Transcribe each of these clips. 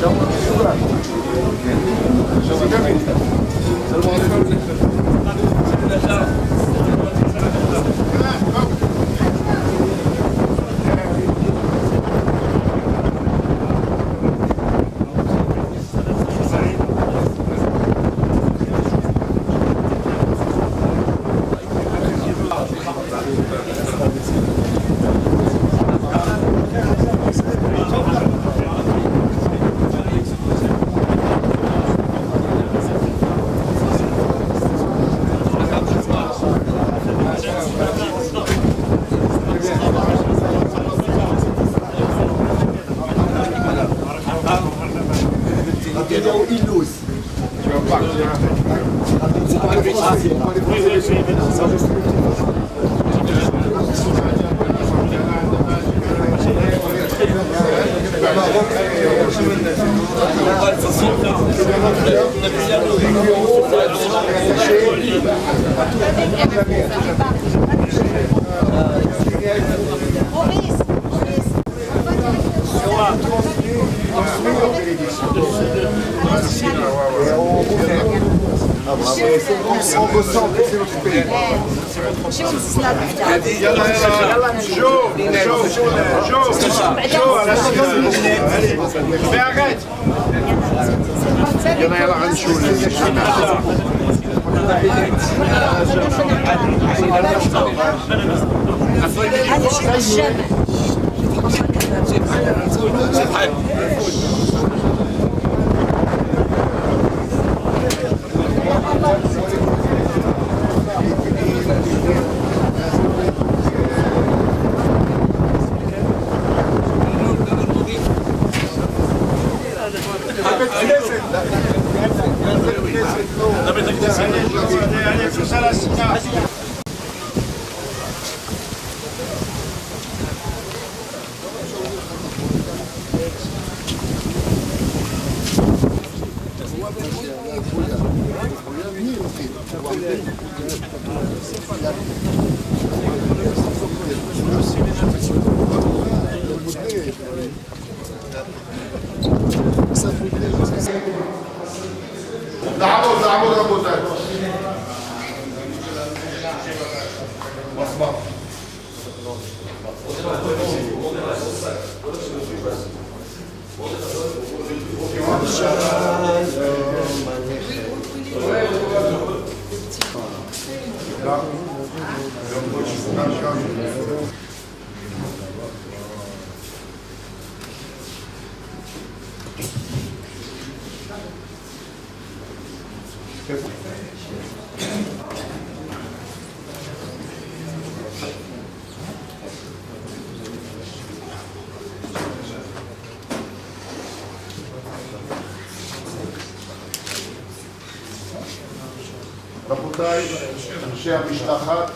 רבותיי, אנשי המשלחת,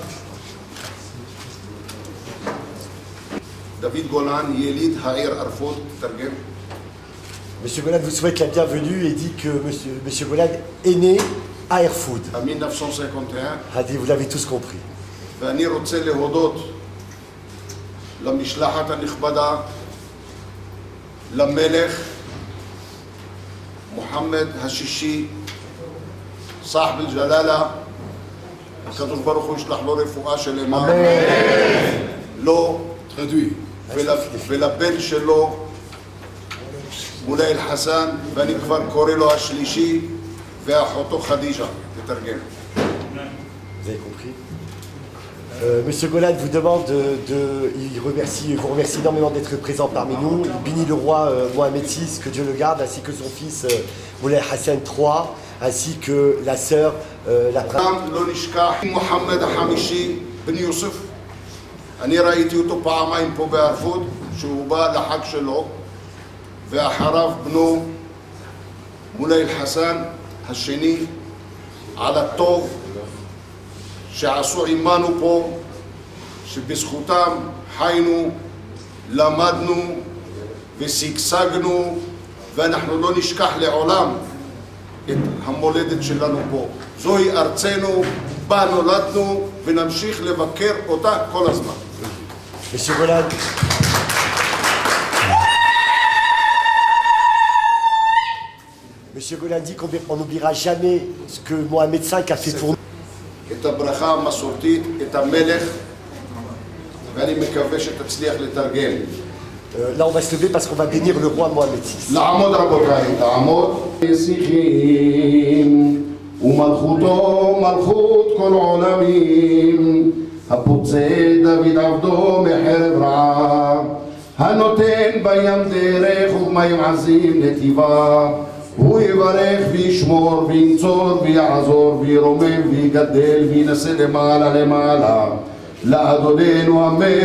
דוד גולן, יליד העיר ערפוד, תרגם. Monsieur Golad vous souhaite la bienvenue et dit que Monsieur Golad est né à Erfoud. En 1951. A dit, vous l'avez tous compris. ואני רוצה להודות למשלחת הנכבדה, למלך מוחמד השישי, صاحب الجلالة, הקדוש ברוך הוא ישלח לו רפואה שלמה, לו ולבן שלו מולאי אל-חסן, ואני כבר קורא לו השלישי, ואחותו חדיג'ה, תתרגם. Vous avez compris. Monsieur Golad vous demande il vous remercie énormément d'être présent parmi nous. Il bénit le roi Mohamed VI, que Dieu le garde, ainsi que son fils Moulay Hassan III, ainsi que la sœur, la princesse. לא נשכח מוחמד החמישי בן יוסף. אני ראיתי אותו פעמיים פה בערפוד, שהוא בא לחג שלו, ואחריו בנו מולאי אל-חסן השני, על הטוב שעשו עמנו פה, שבזכותם חיינו, למדנו ושגשגנו, ואנחנו לא נשכח לעולם את המולדת שלנו פה. זוהי ארצנו, בה נולדנו, ונמשיך לבקר אותה כל הזמן. Monsieur Golad. Monsieur Golan dit qu'on n'oubliera jamais ce que Mohamed V a fait pour nous. את הברכה המסורתית, את המלך, ואני מקווה שתצליח לתרגם. Là, on va se lever parce qu'on va bénir le roi Mohamed VI. לעמוד רבותיי, לעמוד. נסיכים ומלכותו מלכות כל עולמים, הפוצע דוד עבדו מחרב רעה, הנותן בים דרך ובמים עזים נתיבה, הוא יברך וישמור וינצור ויעזור וירומם ויגדל וינשא למעלה למעלה לאדוננו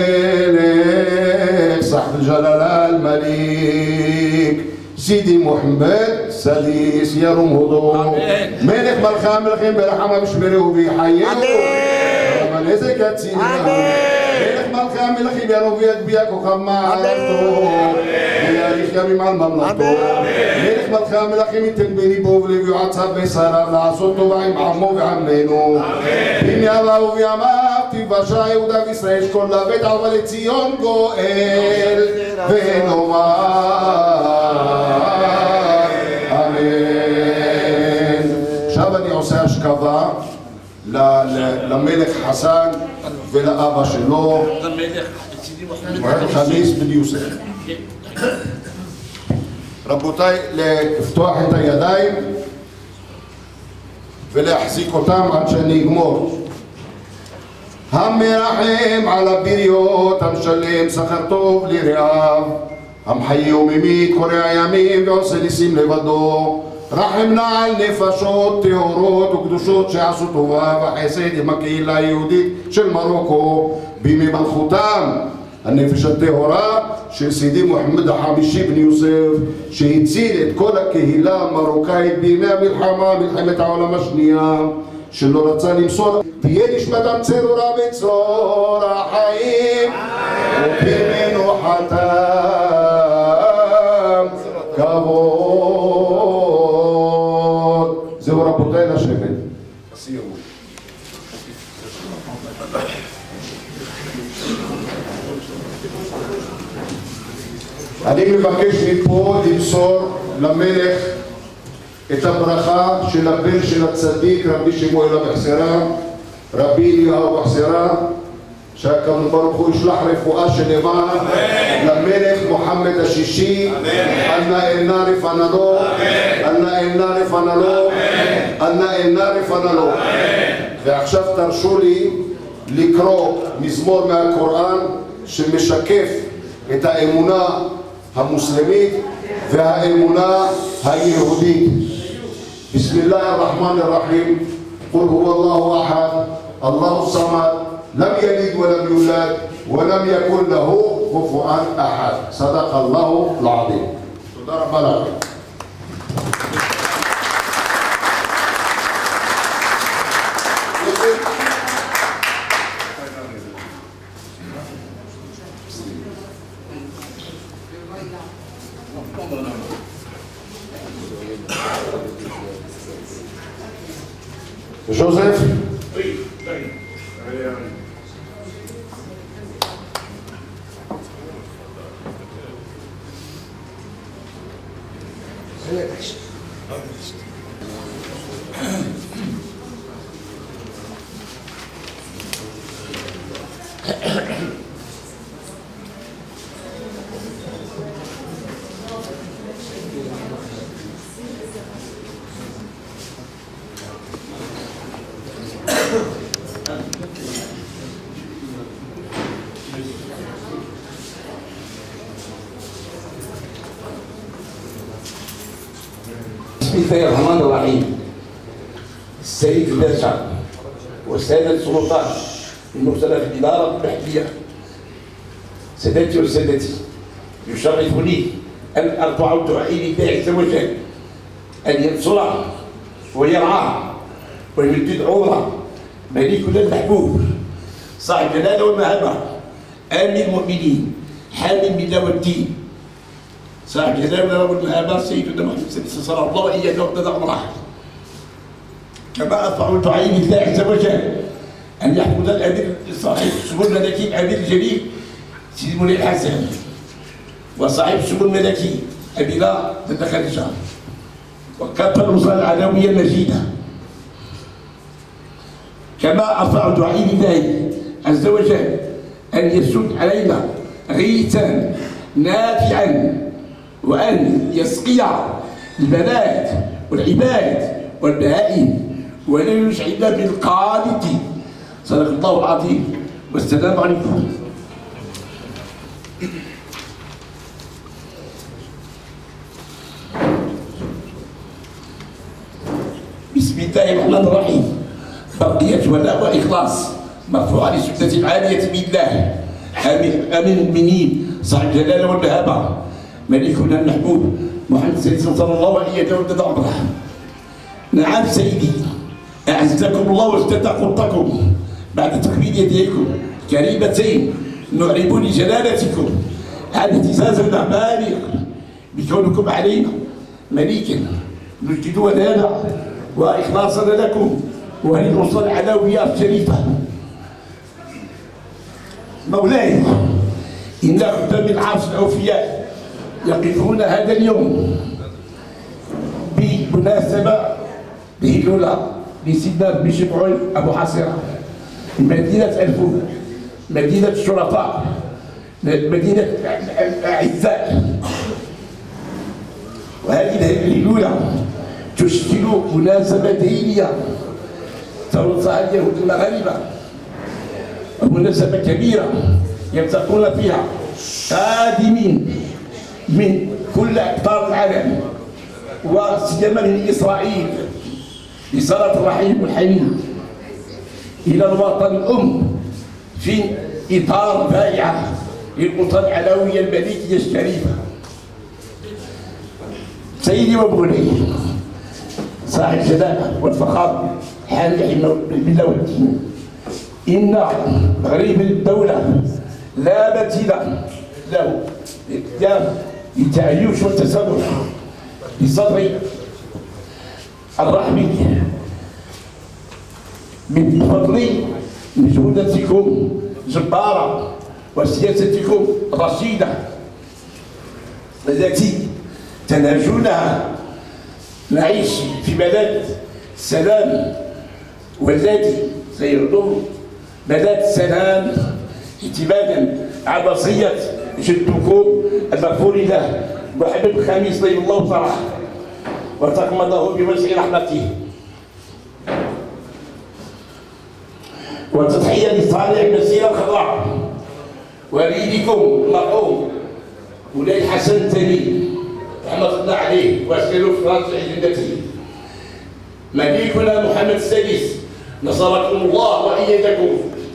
המלך صاحب الجلالة الملك سيدي محمد سديس يا رمضو ملك ملخا ملخين برحمة بشمره وبيحييه من زكاة سيدنا ملك ملخا ملخين يا ربيك بيك وخمعته يا ريخ يا مع المملكة ملك ملخا ملخين تنبيني بوفلي ويعصب بسراب لعصوته بعيم عمو بعمينو بيم يا الله ويا ما תיוושע יהודה וישראל שכל לבית עבר לציון גואל ונאמר אמן. עכשיו אני עושה השכבה למלך חסן ולאבא שלו חמיס בן יוסף. רבותיי, לפתוח את הידיים ולהחזיק אותם עד שאני אגמור. המרחם על הבריות, המשלם שכר טוב לרעיו, המחיה וממית קורע ימים ועושה ניסים לבדו, רחם נא על נפשות טהורות וקדושות שעשו טובה וחסד עם הקהילה היהודית של מרוקו בימי מלכותם, הנפש הטהורה של סידי מוחמד החמישי בן יוסף שהציל את כל הקהילה המרוקאית בימי המלחמה, מלחמת העולם השנייה, שלא רצה למסור. תהיה נשמתם צרורה בצרור החיים ובמנוחתם כבוד. זהו רבותיי, לשבת. אני מבקש מפה למסור למלך את הברכה של הבן של הצדיק רבי שמואל אבוחצירא, רבי אליהו אבוחצירא, שהקדוש ברוך הוא ישלח רפואה שלמה למלך מוחמד השישי, אנא אלנה רפאנה לו, אנא אלנה רפאנה לו, אנא אלנה רפאנה לו. ועכשיו תרשו לי לקרוא מזמור מהקוראן שמשקף את האמונה המוסלמית והאמונה היהודית. بسم الله الرحمن الرحيم قل هو الله أحد الله الصمد لم يلد ولم يولد ولم يكن له كفوا أحد صدق الله العظيم. تدار بلغ. Joseph. بسم الله الرحمن الرحيم. السيد الباشا والسادة السلطات المرسلة في الإدارة البحثية، سادتي وسادتي، يشرفني أن أرفع دعائي لله عز وجل أن ينصرها ويرعاها ويمدد عمرها ملكنا المحبوب صاحب الجلالة والمهابة آمن المؤمنين حامي الملة والدين صاحب الجلالة والمهابة سيدنا محمد صلى الله عليه وسلم وقت عمره. كما أرفع دعائي لله عز وجل أن يحفظ الأمير صاحب السمو الملكي الأمير الجليل سيدي منير الحسن وصاحب السمو الملكي أميرة بنت خديجة وكافة الأسرة العلوية المجيدة. كما أرفع دعائي لله عز وجل أن يسد علينا غيثا نافعا، وأن يسقي البنات والعباد والبهائم، ولا يشعلنا بالقانت. صدق الله العظيم، والسلام عليكم. بسم الله الرحمن الرحيم. بقية ولاء وإخلاص مرفوعة لسدة العالية بالله. آمين المؤمنين صاحب الجلالة والمهابة ملكنا المحمود محمد سيدنا صلى الله عليه وسلم عمره. نعم سيدي، أعزكم الله وازداد قرطكم بعد تقبيل يديكم كريمتين نعرب لجلالتكم اعتزازنا بالغ بكونكم علينا مليكا، نجدد ودانا وإخلاصنا لكم وللأسرة العلوية الشريفة. مولاي، إن خدام العرش الأوفياء يقفون هذا اليوم بمناسبة بهلولة لسيدنا بن شمعون أبو حصيرة، مدينة الفول، مدينة الشرفاء، مدينة الأعزاء. وهذه الهلولة تشكل مناسبة دينية ترصها اليهود المغاربة، ومناسبة كبيرة يلتقون فيها قادمين من كل أقطار العالم، وسيما من إسرائيل لصلة الرحيم والحنين إلى الوطن الأم في إطار بائع للأسرة العلوية الملكية الشريفة. سيدي ومولاي صاحب الجلالة والفخار حامي بالله والدين، إن غريب الدولة لا مثيل له للتعيش والتسامح بصدر الرحم من فضل مجهوداتكم جبارة وسياستكم رشيدة التي تنهجونها. نعيش في بلد سلام، والذي سيعطوا بلد السلام اعتمادا على وصية جدكم المغفور له محمد الخامس طيب الله صلاح وتقمضه بوسع رحمته، وتضحية لصالح المسيرة الخضراء والدكم المرحوم مولاي الحسن الثاني رحمة الله عليه واسألوا في راسع جدته، مليكنا محمد السادس نصركم الله وأيدكم.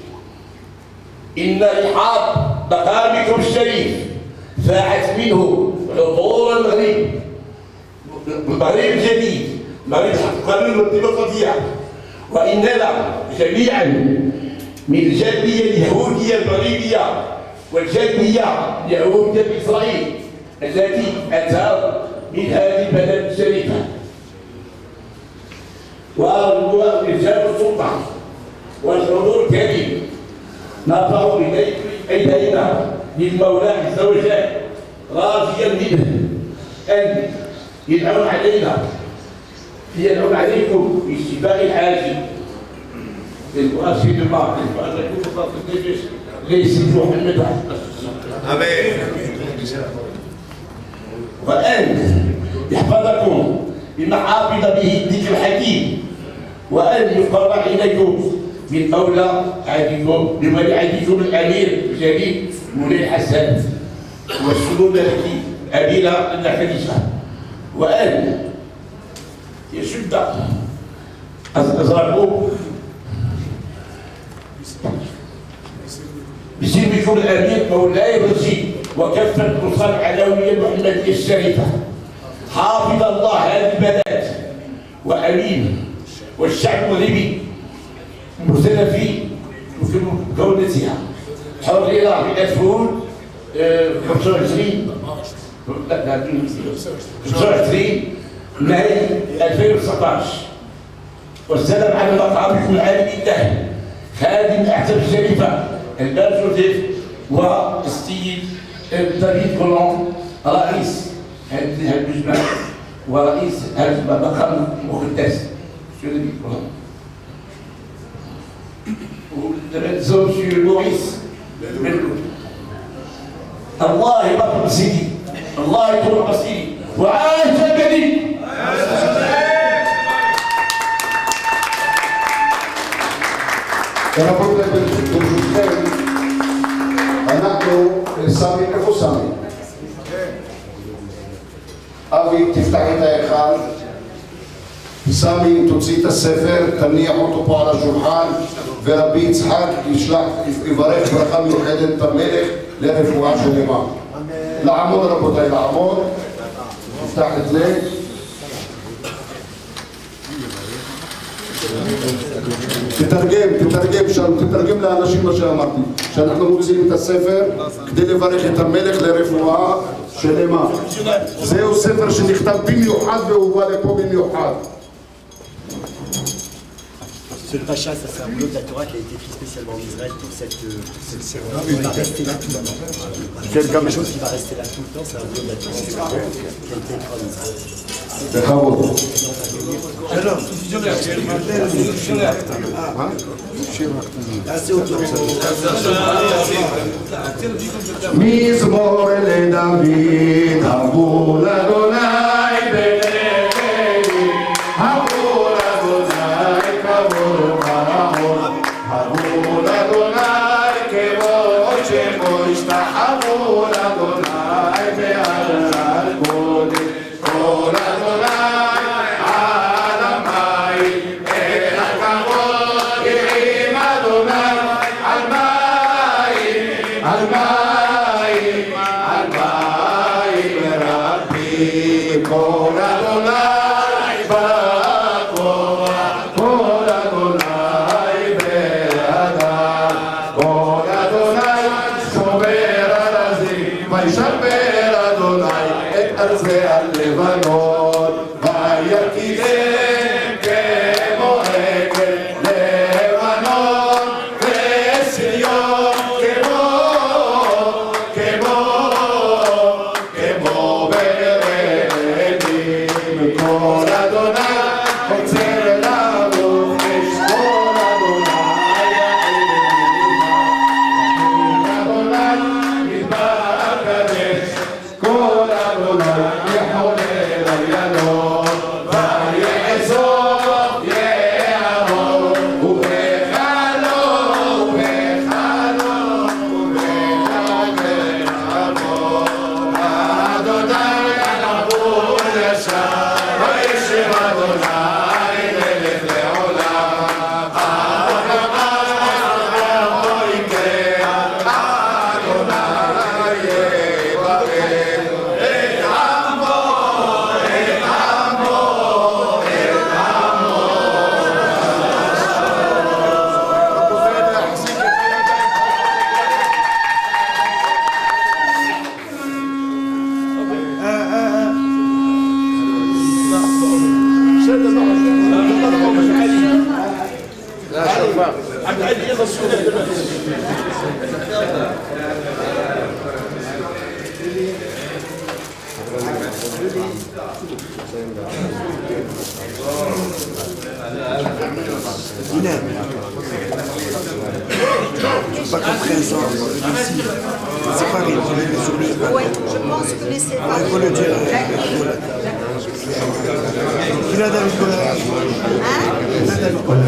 إن رحاب مقامكم الشريف فاعت منه حضور المغرب الجديد، مغرب القانون والديمقراطية، وإننا جميعا من الجالية اليهودية المغربية والجالية اليهودية بإسرائيل التي أتى من هذه البلد الشريفة، ورجال السلطة والحضور الكريم نرفع أيدينا للمولى عز وجل راجيا منه أن يدعون علينا يدعون عليكم بالشفاء العاجل للمؤسسين الله ليس محمد آمين، وأن يحفظكم بما حافظ به الذكر الحكيم، وأن يقرب إليكم من مولى عهدكم بولي عهدكم الأمير الجليل مولاي الحسن والشؤون التي أبينا الخليفة، وأن يشد أزرقكم بسلمكم الأمير مولاي الرشيد وكافة الأسرة العلوية المحمدية الشريفة. حافظ الله هذه البلد وأمين والشعب المغربي مسلم في كونتها حرر في 25 ماي 2019. والسلام على مقامكم العالي لله خادم الأحزاب الشريفة الباب جوزيف والسيد دافيد كولون رئيس هذا المجمع ورئيس حزب ضخم مقدس sur le micro. Les hommes sur Maurice الله يبارك سيدي الله يطول سيدي وعاش الجديد. רבותיי, ברשותכם, אנחנו סמי, איפה סמי? אבי, תפתח את ההיכל. סמי, תוציא את הספר, תניח אותו פה על השולחן, ורבי יצחק יברך ברכה מיוחדת את המלך לרפואה שלמה. לעמוד רבותיי, לעמוד. תפתח את זה. תתרגם לאנשים מה שאמרתי, שאנחנו מוציאים את הספר כדי לברך את המלך לרפואה שלמה. זהו ספר שנכתב במיוחד והוא בא לפה במיוחד. Ce pacha, ça c'est un boulot de la Torah qui a été écrit spécialement en Israël pour cette il va rester là tout le temps. C'est quelque chose qui va rester là tout le temps, c'est un boulot de la Torah qui a été écrit en Israël. מזמור לדוד, הבו לאדוני בלבבי, הבו לאדוני כבוד ומרמון, הבו לאדוני כבוד שמו, השתחוו לאדוני בעל קודש, כל אדוני על המים, אל הכבוד עם אדוני על מים, על מים, על מים רבים, כל אדוני בכוח, כל אדוני באדם, כל אדוני שומר על עזים, וישמר אדוני את ארצי הלבנון, ויקידם כמו עגל לבנון, וציון כמו ברעמים, כל אדוני עוצר למוקש, כל אדוני אדוני מדבר הקדש, כל אדוני יחולל על ידו, ויעזוב יערוב, ובחלו אדוני יחבור ישר, וישב אדוני מלך לעולם, אדוני יקרא, אדוני יברך את עמו, את עמו, את עמו. Pas compréhension, c'est pareil, Oui, je pense que les séparés. il faut le dire. Il a David Gola. Il a David Gola.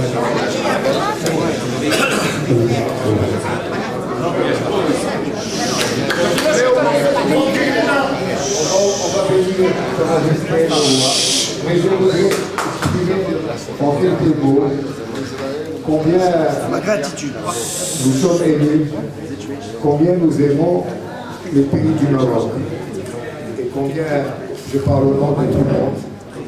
On va bénir Sa Majesté la roi, mais je voudrais exprimer en quelques mots combien Ma gratitude. nous sommes émus, combien nous aimons le pays du Maroc et combien je parle au nom de tout le monde.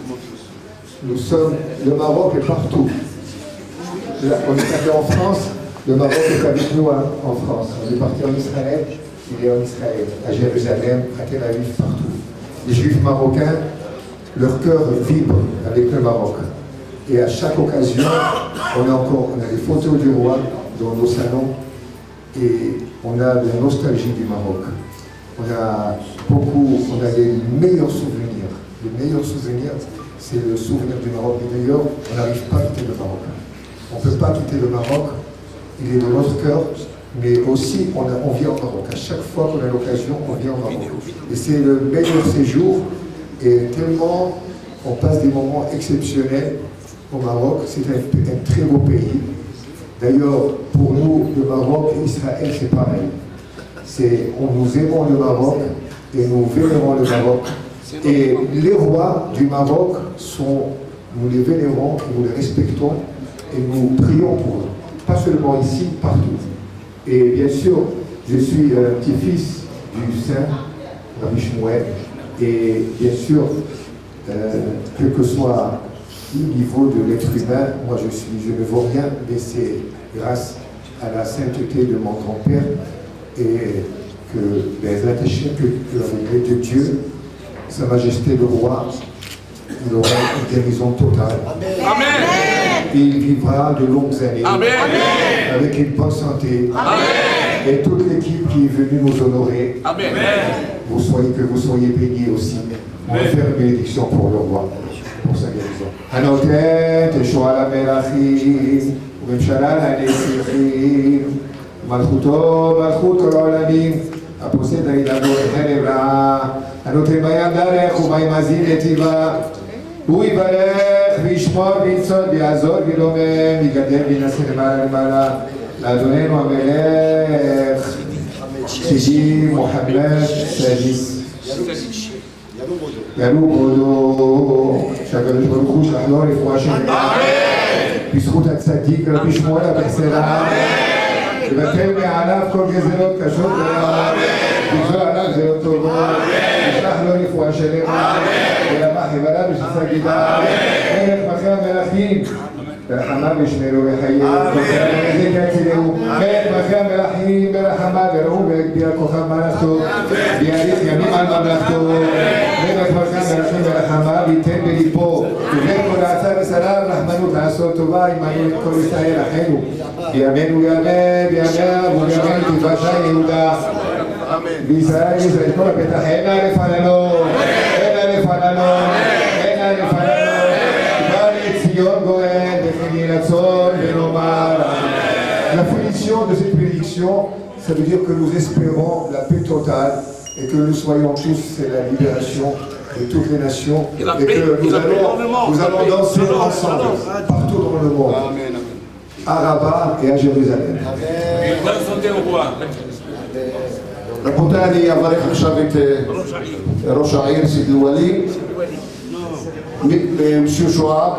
Le Maroc est partout. Là, on est allé en France, le Maroc est avec nous en France. On est parti en Israël, il est en Israël, à Jérusalem, à Tel Aviv, partout. Les Juifs marocains, leur cœur vibre avec le Maroc. Et à chaque occasion, on a les photos du roi dans nos salons et on a la nostalgie du Maroc. On a les meilleurs souvenirs le meilleur souvenir, c'est le souvenir du Maroc. Et d'ailleurs, on n'arrive pas à quitter le Maroc. On ne peut pas quitter le Maroc, il est dans notre cœur, mais aussi on vient au Maroc. À chaque fois qu'on a l'occasion, on vient au Maroc. Et c'est le meilleur séjour, et tellement on passe des moments exceptionnels au Maroc. C'est un très beau pays. D'ailleurs, pour nous, le Maroc et Israël, c'est pareil. Nous aimons le Maroc et nous vénérons le Maroc. Et les rois du Maroc, nous les vénérons, nous les respectons et nous prions pour eux. Pas seulement ici, partout. Et bien sûr, je suis petit-fils du saint Rabbi Shmuel. Et bien sûr, quel que soit le niveau de l'être humain, moi je ne vaux rien, mais c'est grâce à la sainteté de mon grand-père et que les attachés de Dieu, Sa Majesté le Roi, il aura une guérison totale. Amen. Il vivra de longues années. Amen. Avec une bonne santé. Amen. Et toute l'équipe qui est venue nous honorer. Amen. Que vous soyez bénis aussi. On va faire une bénédiction pour le roi, pour sa guérison. Hanotet, Teshuala Melachim, Umemshala Nesichim, Malchuto, Malchut Olamim, הפוסד העילגו את חרב רעה, הנותן בים דרך ומים מזין לטבעה. הוא יברך וישמור ויצוד ויעזור וילומם, ויגדל וינשא למעלה למעלה. לאדוננו המלך, סידי מוחמד סדיס. ירו בודו, שהקדוש ברוך הוא שלח לו רפואה שלמה. בזכות הצדיק רבי שמואל אבוחצירא. לבטל מעליו כל גזרות קשות ורעות, לגזור עליו גזרות טובות, לשלח לו רפואה שלמה, ולמח יבלה בשסה גידה, מלך מלכי המלכים, ברחמיו ישמרו וחייהו, ויחזק יצילהו, מלך מלכי המלכים, ברחמיו יראו ויגביה כוכב מלכתו, ויאריך ימים על ממלכתו, מלך מלכי המלכים ברחמיו ייתן בליבו, ובן כל עצה ושריו רחמנות לעשות טובה, עמנו את כל ישראל אחינו. בימינו ימי, בימיה ובימינו תבשה יהודה. בישראל ישראל כל הפתח, הנה לפנינו, הנה לפנינו, הנה לפנינו. בא לציון גואל, וכן רצון ונאמר. La finition de cette bénédiction, ça veut dire que nous espérons la paix totale et que nous soyons tous, c'est la libération de toutes les nations et que nous allons danser ensemble partout dans le monde. à Rabat et à Jérusalem. רבותיי, אני אברך עכשיו את ראש העיר סידי ווליד, משה שועב,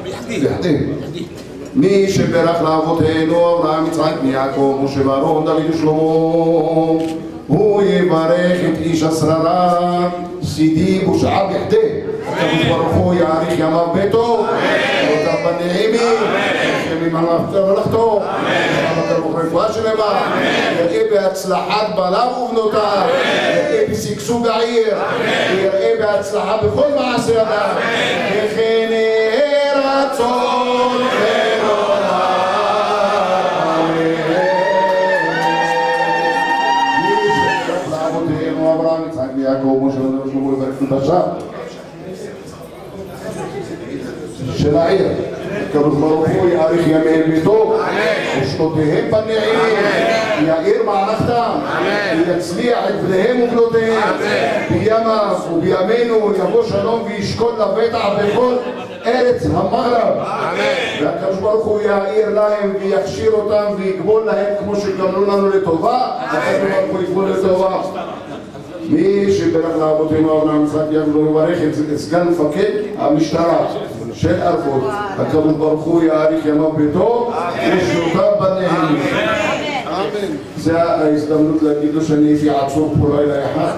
מי שברך לאבותינו אברהם יצחק מיעקב משה ואהרון דוד ושלמה, הוא יברך את איש השררה סידי ושועב יחדה. הקדוש ברוך הוא יאריך ימיו ביתו אותם בנעימים ממלכתו רפואה שלמה, יראה בהצלחת בניו ובנותיו, יראה בשגשוג העיר, ויראה בהצלחה בכל מעשה ידיו, וכן יהי רצון ונאמר אמן. מי שברך לאבותינו אברהם יצחק ויעקב משה ושלמה יברך בבשה של העיר. הקדוש ברוך הוא יאריך ימיהם בטוב ושנותיהם בנעימים, יאיר מערכתם, ויצליח את בניהם ובנותיהם, בימיו ובימינו יבוא שלום וישכון לבטח בכל ארץ המגרב, והקדוש ברוך הוא יאיר להם ויכשיר אותם ויגמול להם כמו שגמלו לנו לטובה, הקדוש ברוך הוא יגמול לטובה. מי שברך לאבותינו אברהם יצחק ויעקב יברך את סגן מפקד המשטרה של ערבות, הקדוש ברוך הוא יאריך ימיו ביתו ושנותיו בנעימים. זה ההזדמנות להגיד לו שאני הייתי עצור פה לילה אחד.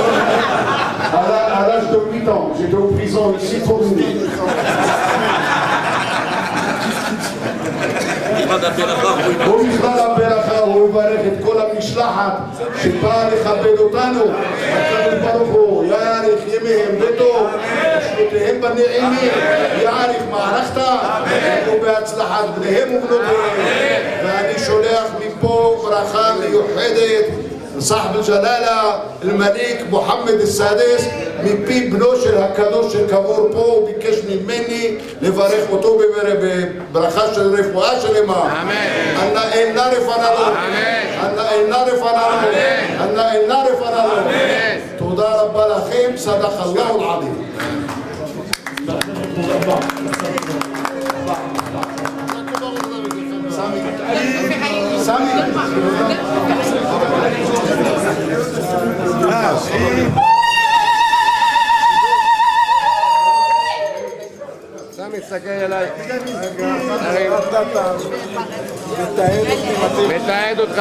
À l'âge de 8 ans, j'étais en prison ici pour nous. הוא מזמן הברכה, הוא יברך את כל המשלחת שבאה לכבד אותנו. הקדוש ברוך הוא יאריך ימיהם בטוב ושנותיהם בנעימים, יאריך מערכתם ובהצלחת בניהם ובנותיהם. ואני שולח מפה ברכה מיוחדת صاحب الجلالة الملك محمد السادس מפי בנו של הקדוש של קבור פה, הוא ביקש ממני לברך אותו בברכה של רפואה שלמה. אללה אינה רפנה לו, אללה אינה רפנה לו, אללה אינה רפנה לו. תודה רבה לכם, סדק אללה אל-עזים. סמי תסתכל אליי. מתעד אותך.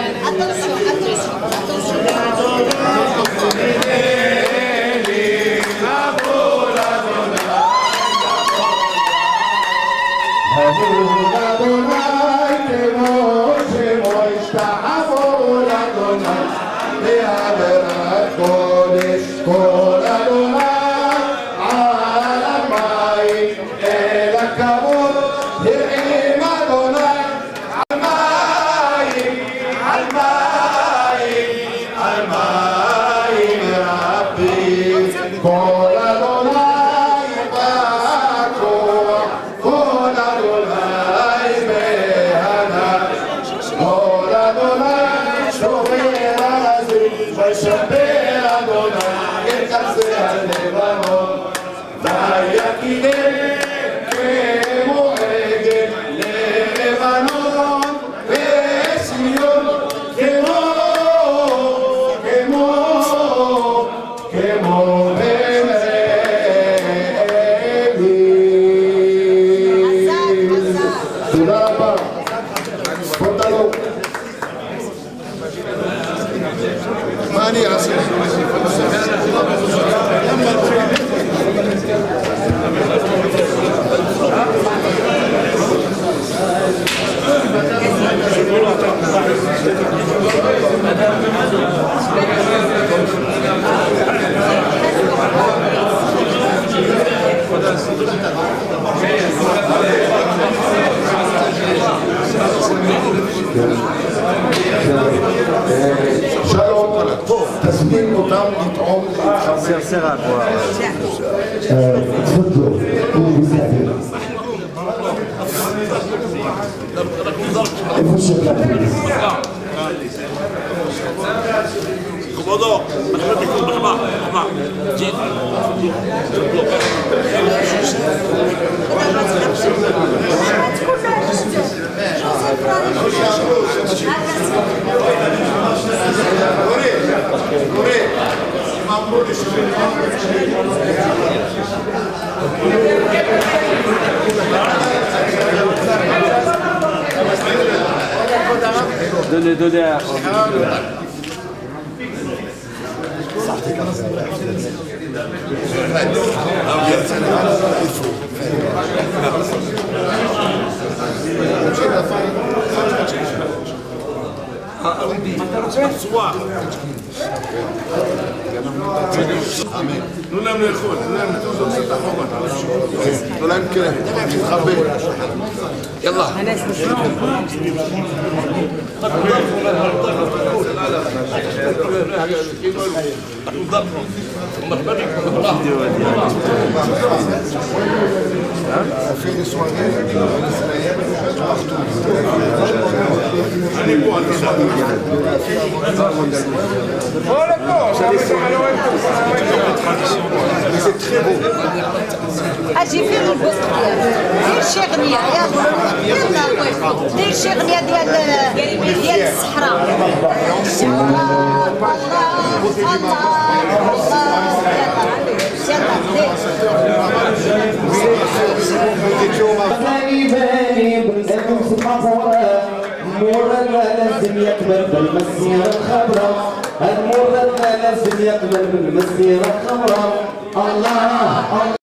שלום, תזמין אותם לטעום סרסרה פה. תפדלו, איפה שכם? כבודו, מחמא, ג'יט. Donnez à... תנו להם לאכול, תנו להם לעשות את החומר. תנו להם כן, להתחבא. יאללה. اجي في البوست ديال الشغنيه يلا ديال الشغنيه ديال الصحراء لازم يقبل بالمسيرة الخضراء المرة لازم يقبل بالمسيرة الخضراء الله